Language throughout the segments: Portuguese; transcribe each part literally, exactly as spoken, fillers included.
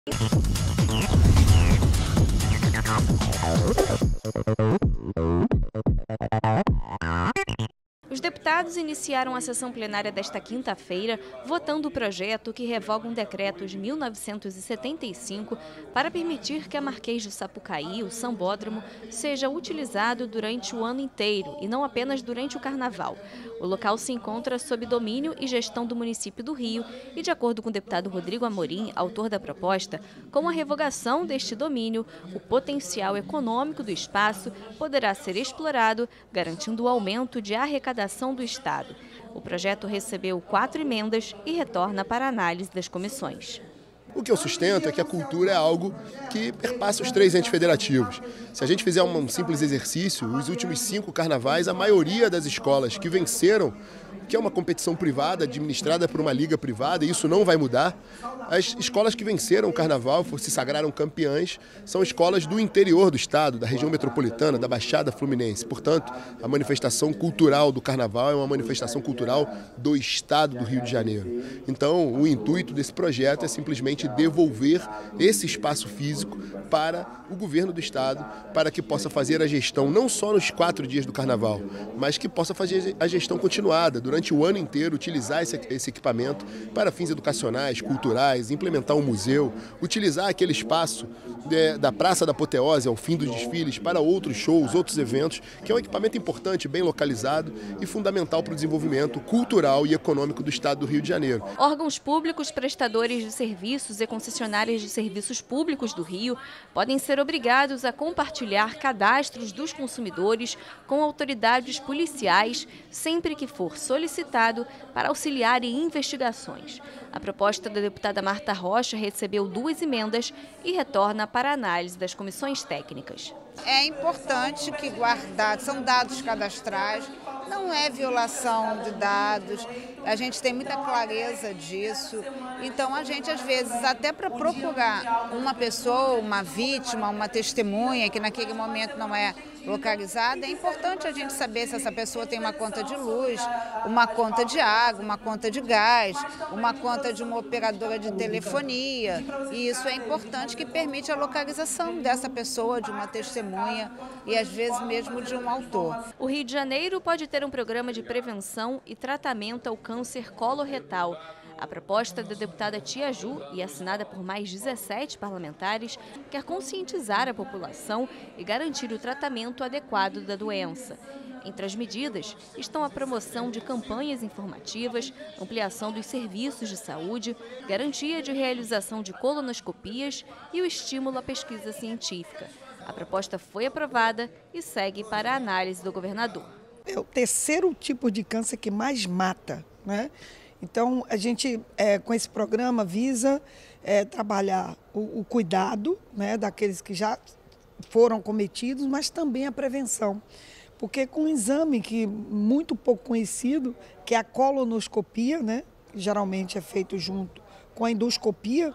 Os deputados iniciaram a sessão plenária desta quinta-feira, votando o projeto que revoga um decreto de mil novecentos e setenta e cinco para permitir que a Marquês de Sapucaí, o sambódromo, seja utilizado durante o ano inteiro e não apenas durante o carnaval. O local se encontra sob domínio e gestão do município do Rio e, de acordo com o deputado Rodrigo Amorim, autor da proposta, com a revogação deste domínio, o potencial econômico do espaço poderá ser explorado, garantindo o aumento de arrecadação do Estado. O projeto recebeu quatro emendas e retorna para a análise das comissões. O que eu sustento é que a cultura é algo que perpassa os três entes federativos. Se a gente fizer um simples exercício, os últimos cinco carnavais, a maioria das escolas que venceram, que é uma competição privada, administrada por uma liga privada, e isso não vai mudar, as escolas que venceram o carnaval, se sagraram campeãs, são escolas do interior do estado, da região metropolitana, da Baixada Fluminense. Portanto, a manifestação cultural do carnaval é uma manifestação cultural do estado do Rio de Janeiro. Então, o intuito desse projeto é simplesmente devolver esse espaço físico para o governo do estado, para que possa fazer a gestão não só nos quatro dias do carnaval, mas que possa fazer a gestão continuada, durante o ano inteiro, utilizar esse, esse equipamento para fins educacionais, culturais, implementar um museu, utilizar aquele espaço de, da Praça da Apoteose ao fim dos desfiles para outros shows, outros eventos, que é um equipamento importante, bem localizado e fundamental para o desenvolvimento cultural e econômico do estado do Rio de Janeiro. Órgãos públicos, prestadores de serviços e concessionárias de serviços públicos do Rio podem ser obrigados a compartilhar cadastros dos consumidores com autoridades policiais sempre que for solicitado para auxiliar em investigações. A proposta da deputada Marta Rocha recebeu duas emendas e retorna para a análise das comissões técnicas. É importante que guardados, são dados cadastrais, não é violação de dados, a gente tem muita clareza disso. Então a gente às vezes até para procurar uma pessoa, uma vítima, uma testemunha que naquele momento não é localizada, é importante a gente saber se essa pessoa tem uma conta de luz, uma conta de água, uma conta de gás, uma conta de uma operadora de telefonia. E isso é importante, que permite a localização dessa pessoa, de uma testemunha e às vezes mesmo de um autor. O Rio de Janeiro pode ter um programa de prevenção e tratamento ao câncer coloretal. A proposta da deputada Tia Ju, e assinada por mais dezessete parlamentares, quer conscientizar a população e garantir o tratamento adequado da doença. Entre as medidas estão a promoção de campanhas informativas, ampliação dos serviços de saúde, garantia de realização de colonoscopias e o estímulo à pesquisa científica. A proposta foi aprovada e segue para a análise do governador. É o terceiro tipo de câncer que mais mata, né? Então, a gente, é, com esse programa, visa é, trabalhar o, o cuidado, né, daqueles que já foram cometidos, mas também a prevenção. Porque com um exame que muito pouco conhecido, que é a colonoscopia, né, que geralmente é feito junto com a endoscopia,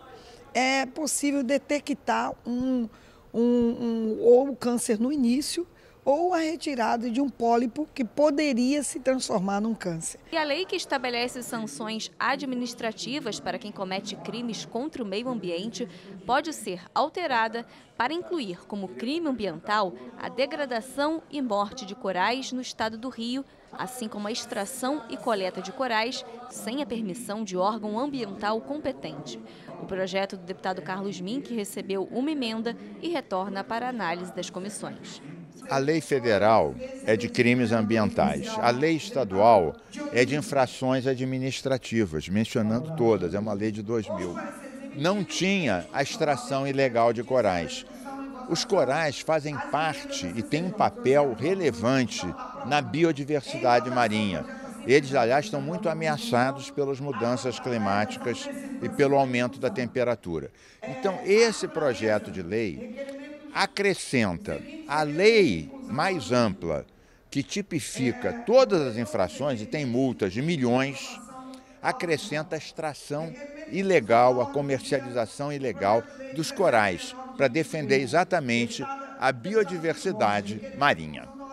é possível detectar um, um, um, ou o câncer no início, ou a retirada de um pólipo que poderia se transformar num câncer. E a lei que estabelece sanções administrativas para quem comete crimes contra o meio ambiente pode ser alterada para incluir como crime ambiental a degradação e morte de corais no estado do Rio, assim como a extração e coleta de corais sem a permissão de órgão ambiental competente. O projeto do deputado Carlos Mink recebeu uma emenda e retorna para a análise das comissões. A lei federal é de crimes ambientais. A lei estadual é de infrações administrativas, mencionando todas, é uma lei de dois mil. Não tinha a extração ilegal de corais. Os corais fazem parte e têm um papel relevante na biodiversidade marinha. Eles, aliás, estão muito ameaçados pelas mudanças climáticas e pelo aumento da temperatura. Então, esse projeto de lei acrescenta a lei mais ampla, que tipifica todas as infrações e tem multas de milhões, acrescenta a extração ilegal, a comercialização ilegal dos corais, para defender exatamente a biodiversidade marinha.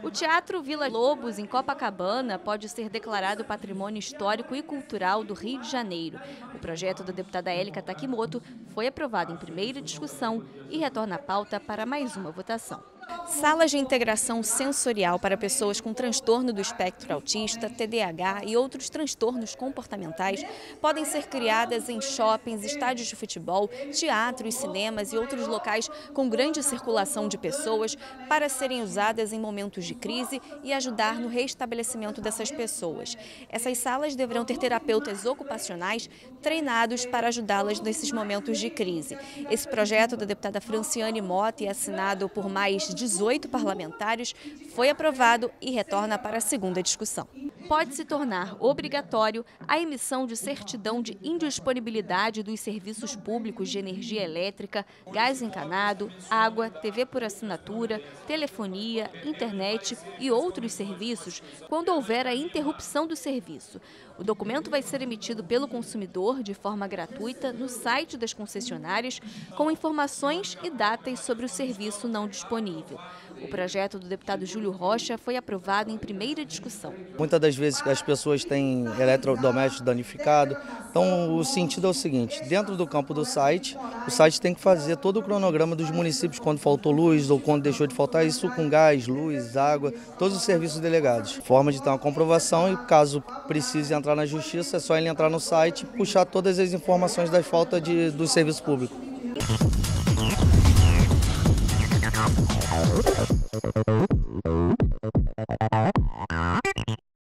O Teatro Vila Lobos, em Copacabana, pode ser declarado Patrimônio Histórico e Cultural do Rio de Janeiro. O projeto da deputada Élica Takimoto foi aprovado em primeira discussão e retorna à pauta para mais uma votação. Salas de integração sensorial para pessoas com transtorno do espectro autista, T D A H e outros transtornos comportamentais podem ser criadas em shoppings, estádios de futebol, teatros, cinemas e outros locais com grande circulação de pessoas para serem usadas em momentos de crise e ajudar no restabelecimento dessas pessoas. Essas salas deverão ter terapeutas ocupacionais treinados para ajudá-las nesses momentos de crise. Esse projeto da deputada Franciane Mota, assinado por mais dezoito parlamentares, foi aprovado e retorna para a segunda discussão. Pode se tornar obrigatório a emissão de certidão de indisponibilidade dos serviços públicos de energia elétrica, gás encanado, água, T V por assinatura, telefonia, internet e outros serviços quando houver a interrupção do serviço. O documento vai ser emitido pelo consumidor de forma gratuita no site das concessionárias, com informações e datas sobre o serviço não disponível. O projeto do deputado Júlio Rocha foi aprovado em primeira discussão. Muitas das vezes as pessoas têm eletrodomésticos danificados, então o sentido é o seguinte: dentro do campo do site, o site tem que fazer todo o cronograma dos municípios quando faltou luz ou quando deixou de faltar, isso com gás, luz, água, todos os serviços delegados. Forma de ter uma comprovação e, caso precise entrar na justiça, é só ele entrar no site e puxar todas as informações da falta de, do serviço público. Thank you.